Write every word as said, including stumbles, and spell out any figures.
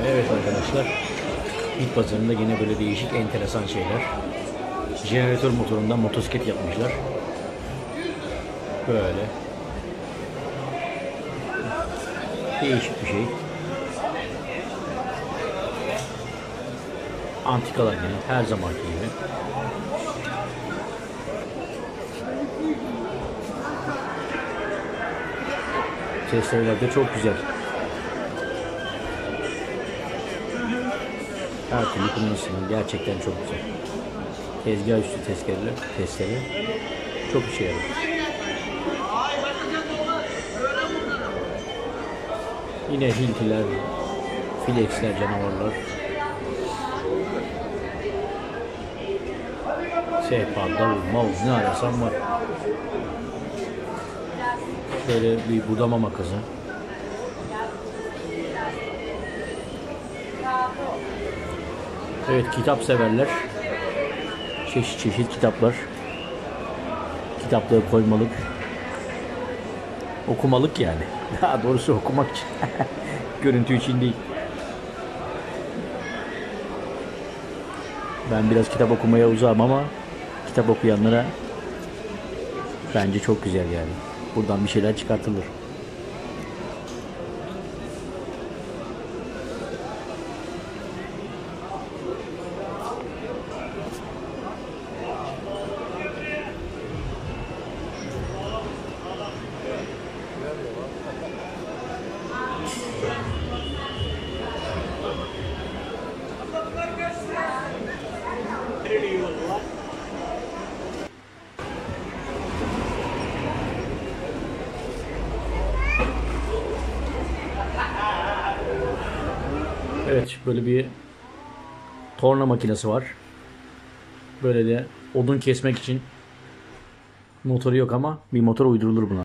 Evet arkadaşlar, bit pazarında yine böyle değişik enteresan şeyler. Jeneratör motorundan motosiklet yapmışlar. Böyle değişik bir şey. Antikalar yine her zamanki gibi. Testereler de çok güzel. Her türlü kullanırsınız. Gerçekten çok güzel. Tezgah üstü testereler, testere çok işe yarar. Yine hiltiler, flexler, canavarlar. Sehpa, davul, mavul ne arasam var. Şöyle bir budama makası. Evet, kitap severler. Çeşit çeşit kitaplar. Kitapları koymalık. Okumalık yani. Daha doğrusu okumak için. Görüntü için değil. Ben biraz kitap okumaya uzağım ama kitap okuyanlara bence çok güzel yani. Buradan bir şeyler çıkartılır. Evet, böyle bir torna makinesi var. Böyle de odun kesmek için motoru yok ama bir motor uydurulur buna.